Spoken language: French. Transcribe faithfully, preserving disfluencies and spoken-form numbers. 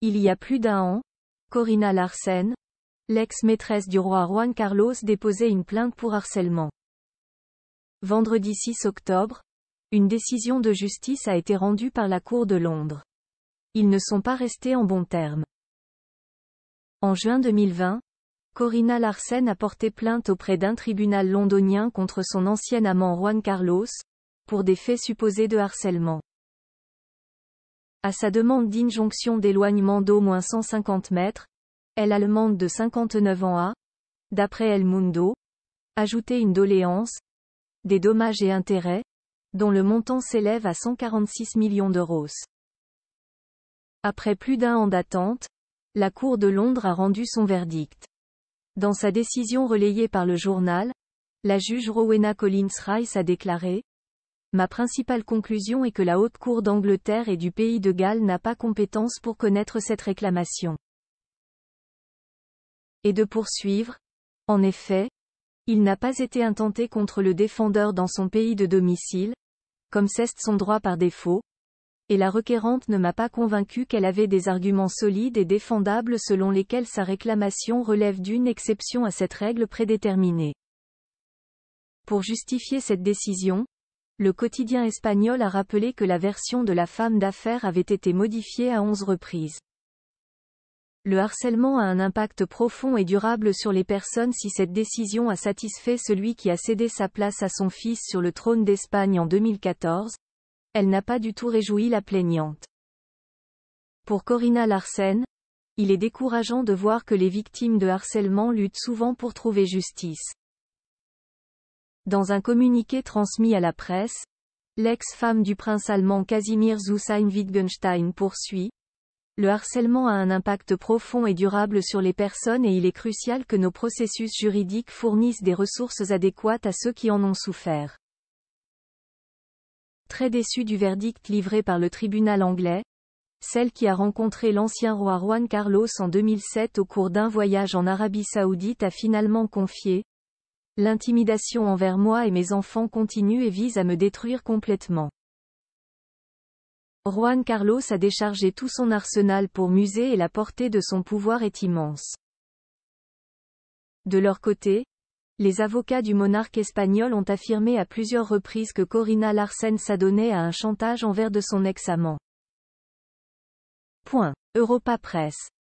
Il y a plus d'un an, Corina Larsen, l'ex-maîtresse du roi Juan Carlos, déposait une plainte pour harcèlement. Vendredi six octobre, une décision de justice a été rendue par la Cour de Londres. Ils ne sont pas restés en bons termes. En juin deux mille vingt, Corina Larsen a porté plainte auprès d'un tribunal londonien contre son ancien amant Juan Carlos, pour des faits supposés de harcèlement. À sa demande d'injonction d'éloignement d'au moins cent cinquante mètres, elle allemande de cinquante-neuf ans a, d'après El Mundo, ajouté une doléance, des dommages et intérêts, dont le montant s'élève à cent quarante-six millions d'euros. Après plus d'un an d'attente, la Cour de Londres a rendu son verdict. Dans sa décision relayée par le journal, la juge Rowena Collins-Rice a déclaré : « Ma principale conclusion est que la Haute Cour d'Angleterre et du Pays de Galles n'a pas compétence pour connaître cette réclamation. » Et de poursuivre : « En effet, il n'a pas été intenté contre le défendeur dans son pays de domicile, comme c'est son droit par défaut, et la requérante ne m'a pas convaincu qu'elle avait des arguments solides et défendables selon lesquels sa réclamation relève d'une exception à cette règle prédéterminée. » Pour justifier cette décision, le quotidien espagnol a rappelé que la version de la femme d'affaires avait été modifiée à onze reprises. Le harcèlement a un impact profond et durable sur les personnes. Si cette décision a satisfait celui qui a cédé sa place à son fils sur le trône d'Espagne en deux mille quatorze, elle n'a pas du tout réjoui la plaignante. Pour Corina Larsen, il est décourageant de voir que les victimes de harcèlement luttent souvent pour trouver justice. Dans un communiqué transmis à la presse, l'ex-femme du prince allemand Casimir Zusain-Wittgenstein poursuit : « Le harcèlement a un impact profond et durable sur les personnes et il est crucial que nos processus juridiques fournissent des ressources adéquates à ceux qui en ont souffert. » Très déçue du verdict livré par le tribunal anglais, celle qui a rencontré l'ancien roi Juan Carlos en deux mille sept au cours d'un voyage en Arabie Saoudite a finalement confié : « L'intimidation envers moi et mes enfants continue et vise à me détruire complètement. Juan Carlos a déchargé tout son arsenal pour m'user et la portée de son pouvoir est immense. » De leur côté, les avocats du monarque espagnol ont affirmé à plusieurs reprises que Corina Larsen s'adonnait à un chantage envers de son ex-amant. Point. Europa Press.